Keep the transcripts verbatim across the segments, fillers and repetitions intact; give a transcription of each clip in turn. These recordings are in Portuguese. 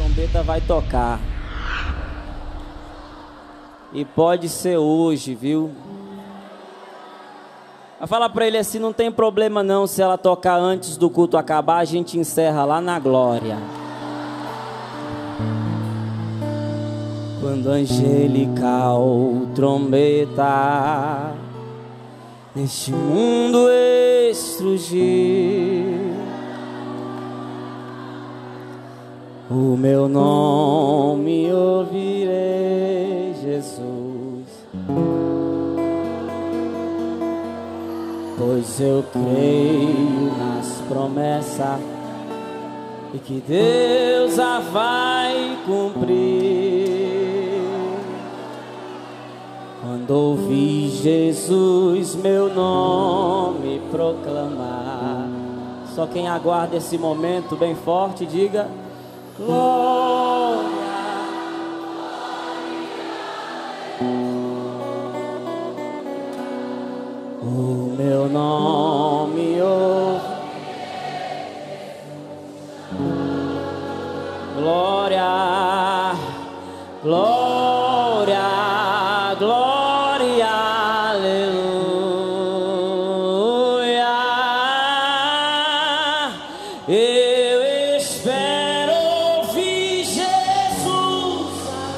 trombeta vai tocar. E pode ser hoje, viu? Vai falar pra ele assim, não tem problema não, se ela tocar antes do culto acabar, a gente encerra lá na glória. Quando angelical trombeta neste mundo estrugir, o meu nome ouvirei, Jesus, pois eu creio nas promessas e que Deus a vai cumprir. Quando ouvi Jesus meu nome proclamar, só quem aguarda esse momento bem forte, diga glória. O meu nome, oh, glória, glória, glória, aleluia. Eu espero ouvir Jesus.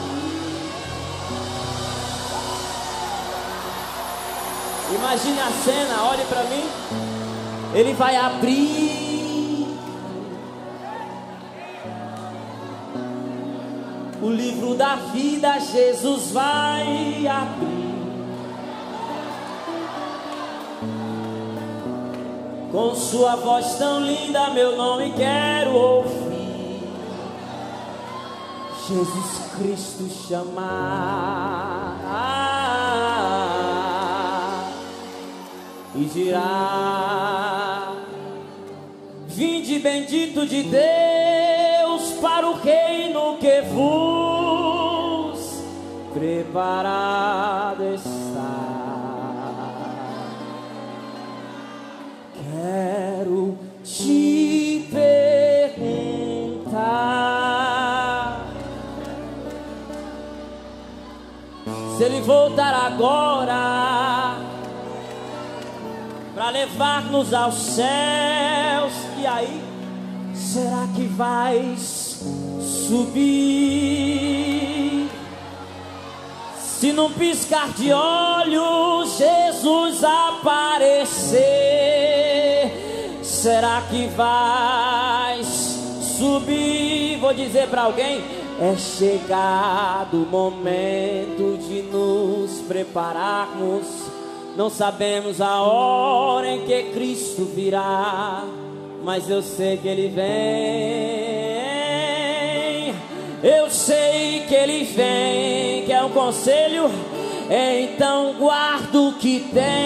Imagine a cena, olhe para mim. Ele vai abrir o livro da vida, Jesus vai abrir. Com sua voz tão linda, meu nome quero ouvir. Jesus Cristo chamar e dirá: vinde bendito de Deus para o reino que vos preparado está. Quero te perguntar, se ele voltar agora para levar-nos aos céus, e aí, será que vais subir? Se num piscar de olhos Jesus aparecer, será que vais subir? Vou dizer para alguém: é chegado o momento de nos prepararmos. Não sabemos a hora em que Cristo virá, mas eu sei que Ele vem. Eu sei que Ele vem. Quer um conselho? Então guarda o que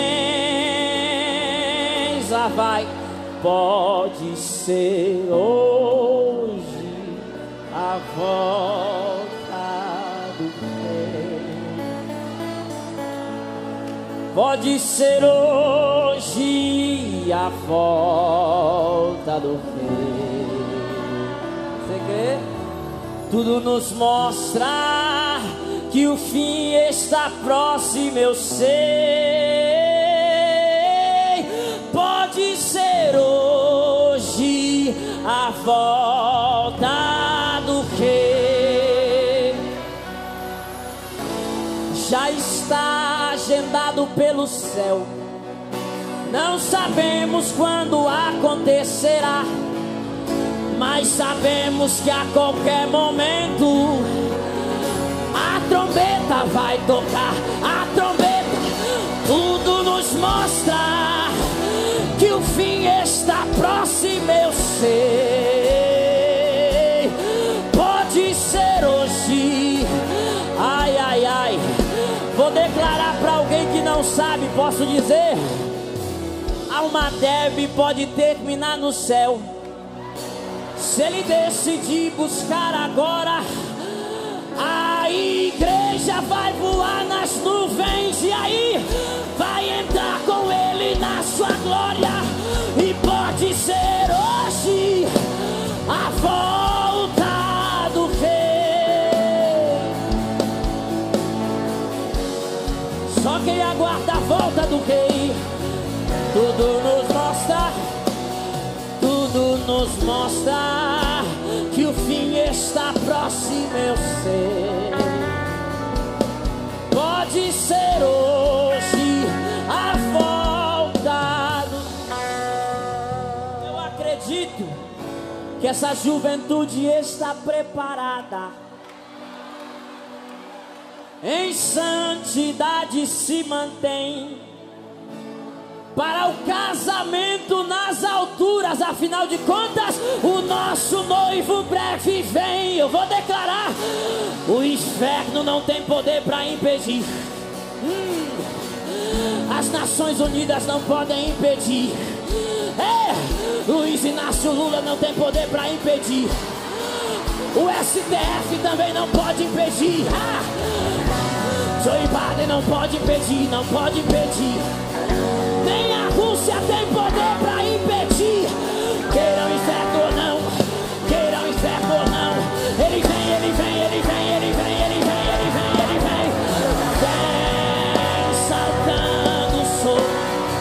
tens. Lá vai. Pode ser hoje a volta do Rei. Pode ser hoje a volta do Rei. Você crê? Tudo nos mostra que o fim está próximo, eu sei. Pode ser hoje a volta do Rei. Já está agendado pelo céu. Não sabemos quando acontecerá, mas sabemos que a qualquer momento a trombeta vai tocar. A trombeta, tudo nos mostra que o fim está próximo, eu sei. Pode ser hoje. Ai, ai, ai. Vou declarar para alguém que não sabe, posso dizer: a alma deve pode terminar no céu. Se ele decidir buscar agora, a igreja vai voar nas nuvens, e aí vai entrar com ele na sua glória. E pode ser hoje a volta do mostrar que o fim está próximo, eu sei. Pode ser hoje a volta do... Eu acredito que essa juventude está preparada. Em santidade se mantém para o casamento nas alturas. Afinal de contas, o nosso noivo breve vem. Eu vou declarar: o inferno não tem poder para impedir. hum. As Nações Unidas não podem impedir. é. Luiz Inácio Lula não tem poder para impedir. O S T F também não pode impedir. ah. Joe Biden não pode impedir, não pode impedir. Nem a Rússia tem poder pra impedir. Queiram inferno ou não, queiram inferno ou não, ele vem, ele vem, ele vem, ele vem, ele vem, ele vem, ele vem. Vem saltando sobre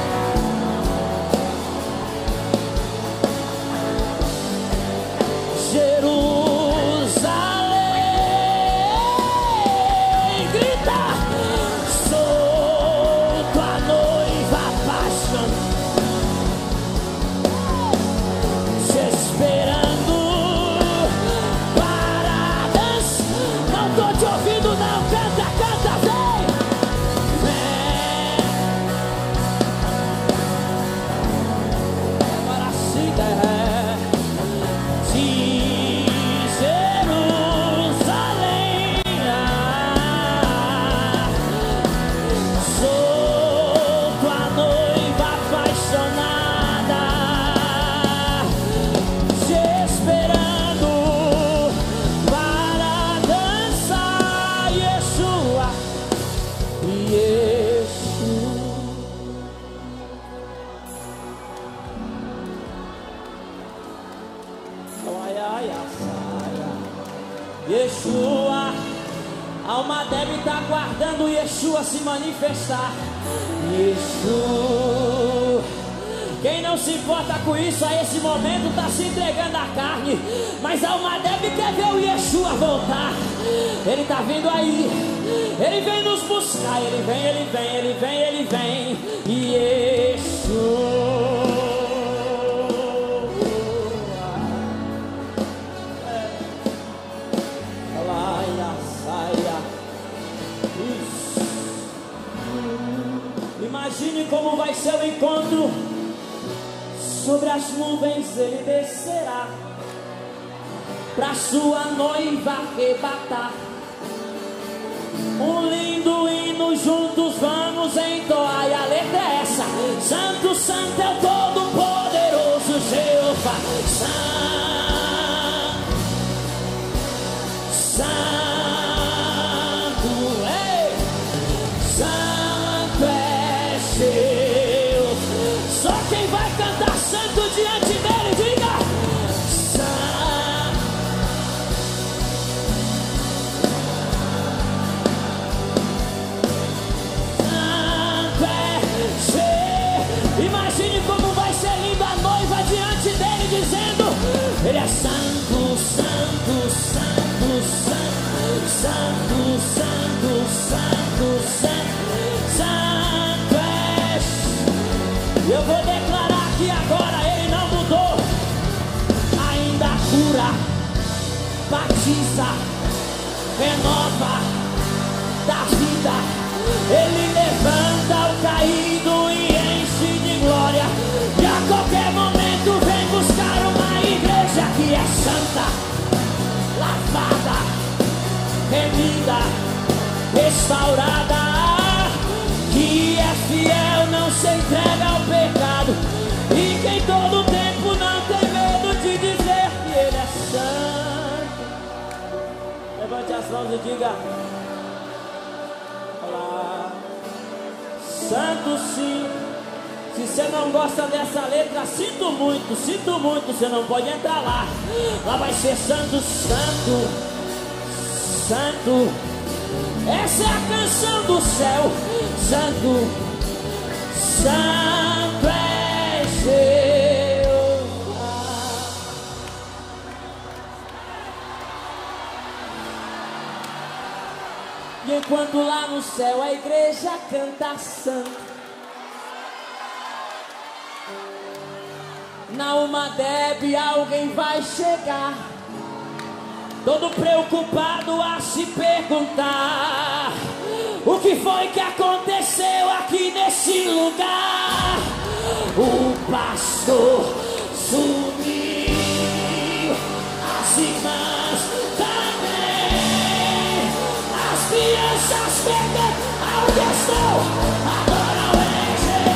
Jerusalém. Grita: sou tua noiva apaixonada, te esperando para dançar. Não tô te ouvindo não, canta, canta, vem, vem. Para se der de Jerusalém. Ah, sou tua noiva apaixonada, te esperando para dançar. Yeshua, Yeshua. Ai, ai, ai, Yeshua, a alma deve estar aguardando Yeshua se manifestar. Yeshua, quem não se importa com isso a esse momento está se entregando à carne, mas a alma deve quer ver o Yeshua voltar. Ele está vindo aí, ele vem nos buscar, ele vem, ele vem, ele vem, ele vem. Yeshua. Imagine como vai ser o encontro. Sobre as nuvens ele descerá, pra sua noiva arrebatar. Um lindo hino juntos vamos entoar, e a letra é essa: Santo, Santo é o Todo-Poderoso Jeová. Santo, Santo, ei, Santo é Deus. Só quem vai cantar santo diante dele, diga: Santo. Santo é Deus. Imagine como vai ser linda a noiva diante dele, dizendo: ele é santo, santo, santo, santo, santo, santo, santo, santo, santo é. Eu vou declarar que agora ele não mudou. Ainda cura, batiza, renova, dá vida. Ele levanta o caído e enche de glória. E a qualquer momento vem buscar uma igreja que é santa, lavada, remida, restaurada, que é fiel, não se entrega ao pecado, e que em todo tempo não tem medo de dizer que ele é santo. Levante as mãos e diga: olá. Santo sim. Se você não gosta dessa letra, sinto muito, sinto muito, você não pode entrar lá. Lá vai ser santo, santo, santo. Essa é a canção do céu. Santo, santo é Jeová. E enquanto lá no céu a igreja canta santo, na Umadeb alguém vai chegar, todo preocupado a se perguntar: o que foi que aconteceu aqui nesse lugar? O pastor sumiu, as irmãs também, as crianças pegam aonde estou, agora o Enger.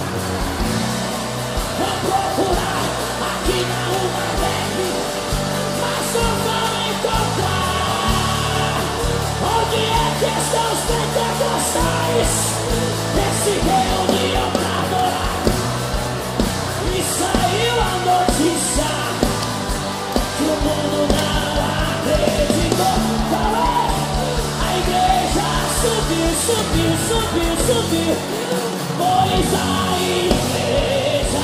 Vão procurar aqui na Umadeb, mas não vão encontrar. Onde é que estão os pentecostais desse reunião pra adorar? E saiu a notícia que o mundo não acreditou. Qual é? A igreja subiu, subiu, subiu, subiu. Pois a igreja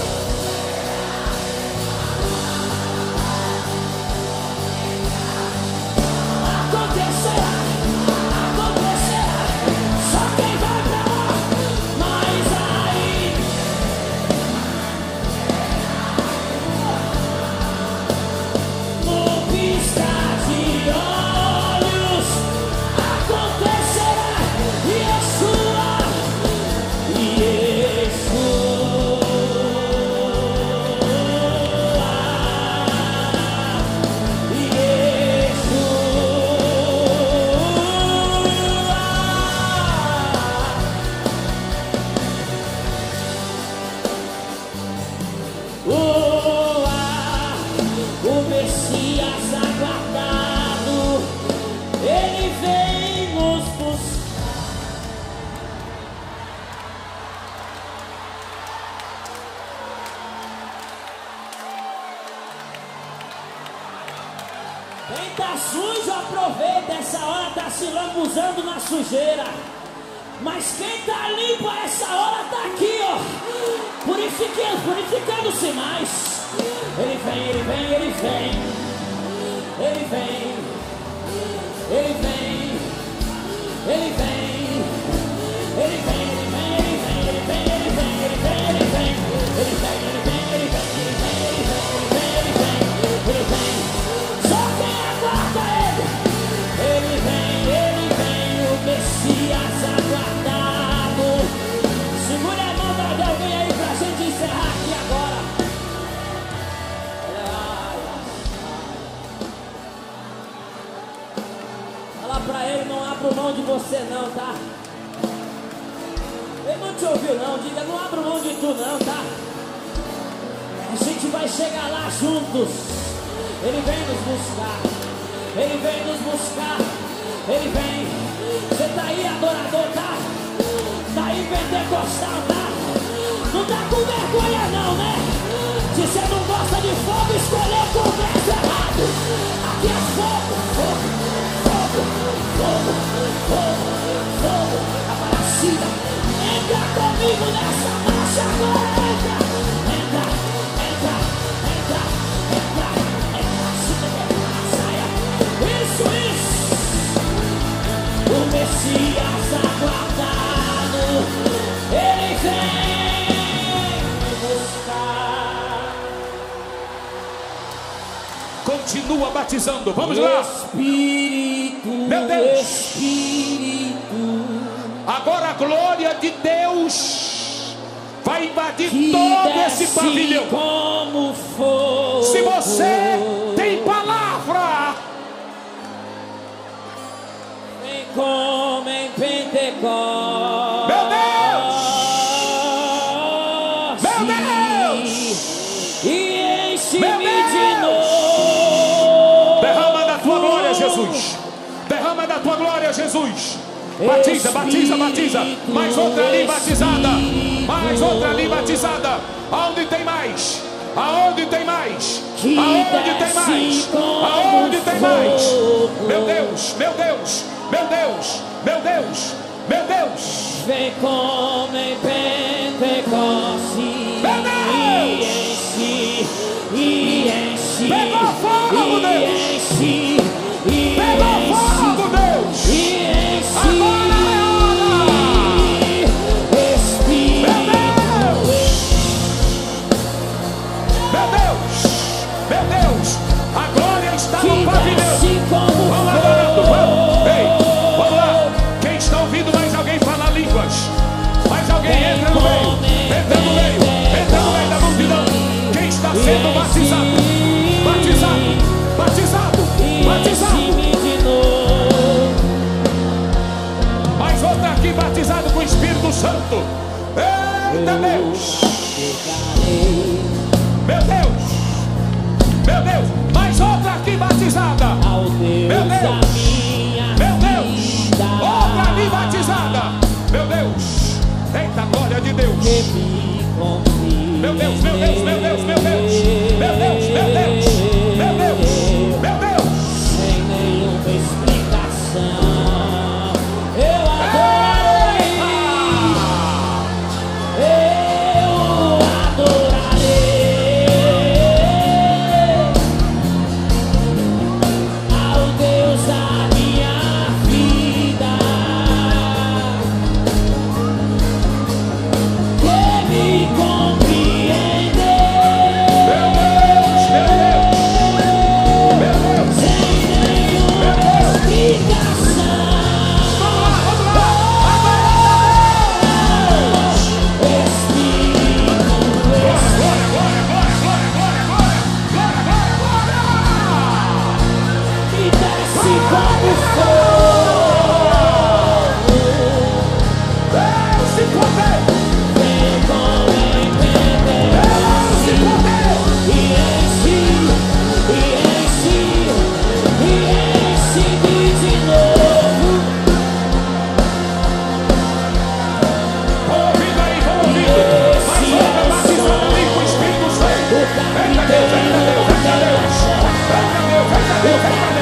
acontecerá, acontecerá. Só quem vai pra lá, mas aí no piscar de olhos acontecerá. Yeshua, o Messias aguardado, ele vem nos buscar. Quem tá sujo, aproveita essa hora, tá se lambuzando na sujeira. Mas quem tá limpo a essa hora tá aqui, ó, purificando, purificando-se mais. Ele vem, ele vem, ele vem, ele vem, ele vem, ele vem, ele vem, ele vem, ele vem, ele vem, ele vem, ele vem, ele vem, ele vem, ele vem, ele vem, ele vem, ele vem, ele vem, ele vem. Só quem aguarda ele, ele vem, ele vem, o Messias aguardado. Segura a mão de alguém aí pra gente encerrar aqui agora. Fala pra ele, não abro mão de você não, tá? Ele não te ouviu não, diga, não abro mão de tu não, tá? A gente vai chegar lá juntos. Ele vem nos buscar, ele vem nos buscar, ele vem. Você tá aí, adorador, tá? Tá aí, pentecostal, tá? Não tá com vergonha não, né? Se você não gosta de fogo, escolheu o congresso errado. Aqui é fogo, fogo, fogo, fogo, fogo, fogo. Aparecida, entra comigo nessa marcha agora, entra, entra, entra, entra, entra, entra, entra, saia. Isso, isso. O Messias aguardado, ele vem buscar. Continua batizando, vamos lá. Espírito, meu Deus, Espírito, agora a glória de Deus vai invadir todo esse pavilhão. Como fogo. Se você tem palavra, vem como em Pentecostes. meu Deus, meu Deus, e enche-me meu de Deus. novo. Derrama da tua glória, Jesus. Derrama da tua glória, Jesus. Batiza, batiza, batiza. Mais outra ali batizada. Mais outra ali batizada. Aonde tem mais? Aonde tem mais? Aonde tem mais? Aonde tem mais? Meu Deus, meu Deus, meu Deus, meu Deus, meu Deus. Vem como em Pentecostes. Meu Deus. E enche, e enche, pegou fogo, e Deus. enche, e Pegou enche, fogo, Deus. e enche.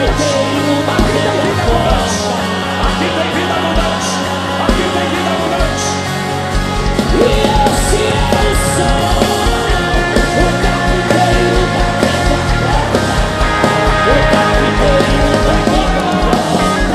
Deus. Aqui tem vida abundante. Aqui tem vida abundante. Aqui tem vida abundante. E esse é o som, o carpinteiro batendo a porta, o carpinteiro batendo a porta.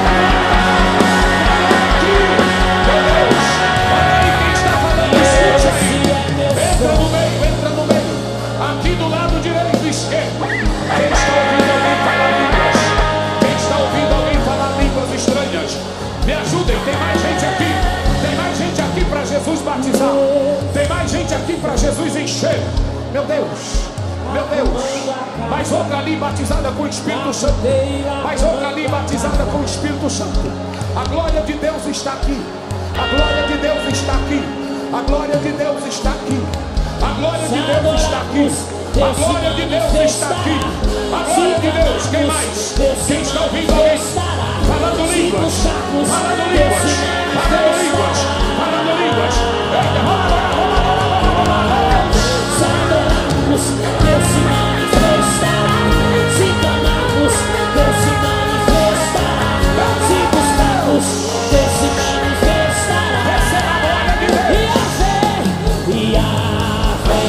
Aqui, meu Deus, olha aí quem está falando, escute aí. Entra no meio, entra no meio. Aqui do lado direito e esquerdo. Quem está ouvindo alguém falar línguas? Quem está ouvindo alguém falar línguas estranhas? Me ajudem, tem mais gente aqui. Tem mais gente aqui para Jesus batizar. Tem mais gente aqui para Jesus encher. Meu Deus, meu Deus. Mais outra ali batizada com o Espírito Santo. Mais outra ali batizada com o Espírito Santo. A glória de Deus está aqui. A glória de Deus está aqui. A glória de Deus está aqui. A glória de Deus está aqui. A glória de Deus está aqui. A glória de Deus. Quem mais? Quem está ouvindo alguém? Falando línguas. Falando línguas. Falando línguas. Falando línguas. Eita, vamos lá, vamos lá, vamos lá, vamos lá. Se adorarmos, Deus se manifestará. Se clamarmos, Deus se manifestará. Se buscarmos, Deus se manifestará. Essa é a glória de Deus. E a fé, e a fé,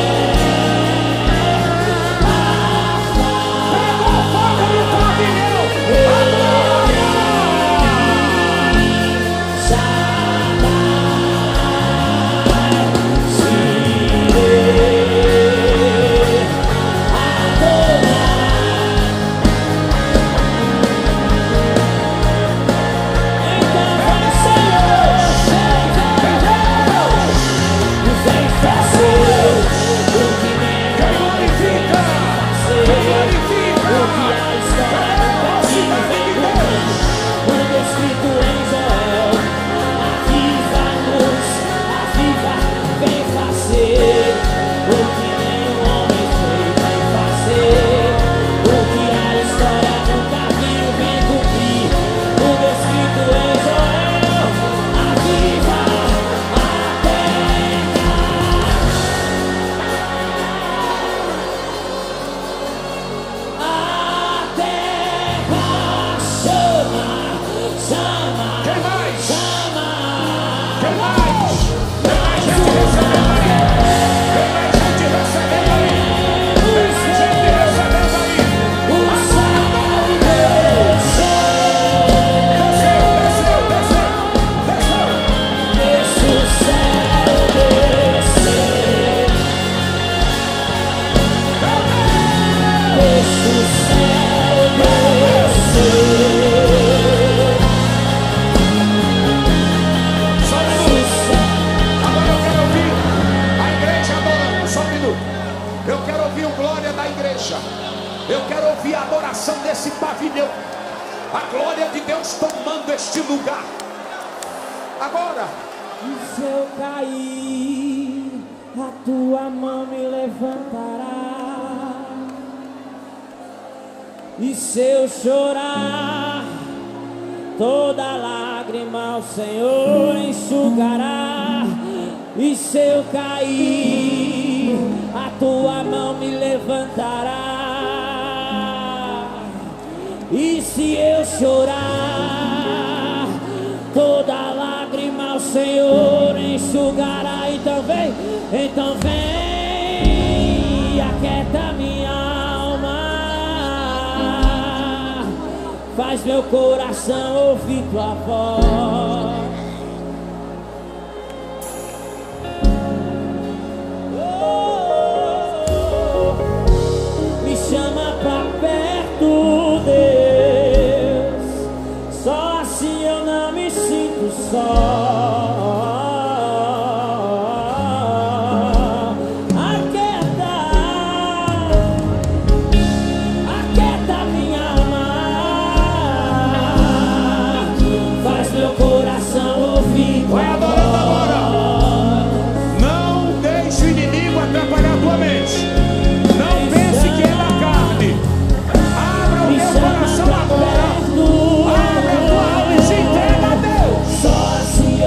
Pegou fogo no pavilhão. A glória. Eu quero ouvir a adoração desse pavilhão. A glória de Deus tomando este lugar. Agora. E se eu cair, a tua mão me levantará. E se eu chorar, toda lágrima o Senhor enxugará. E se eu cair, a tua mão me levantará. E se eu chorar, toda lágrima o Senhor enxugará. Então vem, então vem e aquieta minha alma. Faz meu coração ouvir tua voz. Me chama pra perto, Deus. Só assim eu não me sinto só. Aquieta, aquieta minha alma. Faz meu coração ouvir. Vai adorando agora. Não deixe o inimigo atrapalhar a tua mente. Não pense que é da carne. Abra o teu coração agora. Abre a tua alma e se entrega a Deus. Só assim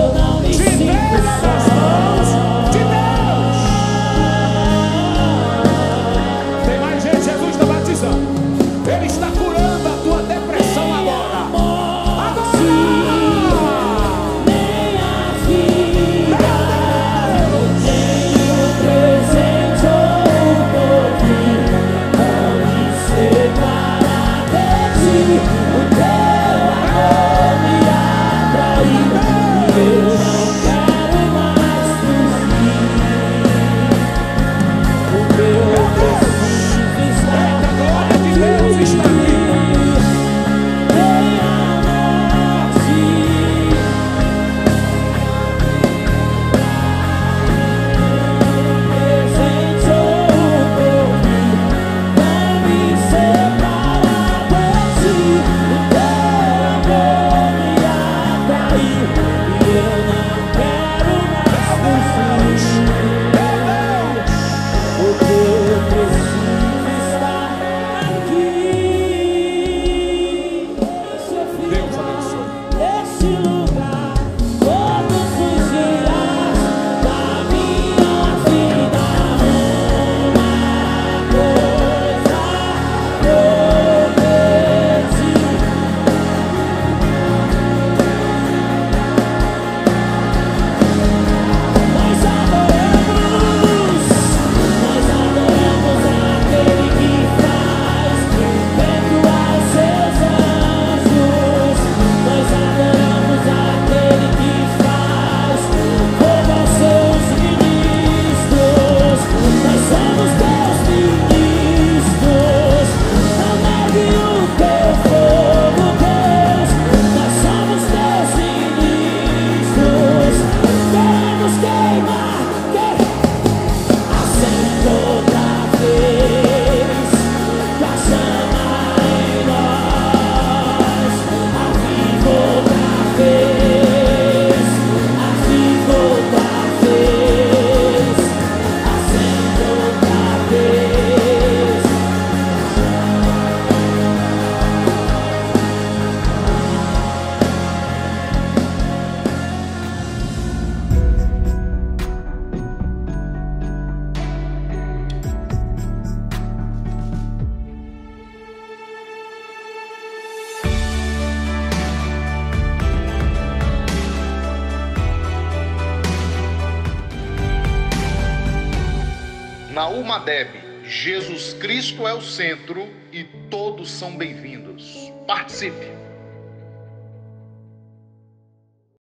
Na UMADEB, Jesus Cristo é o centro e todos são bem-vindos. Participe!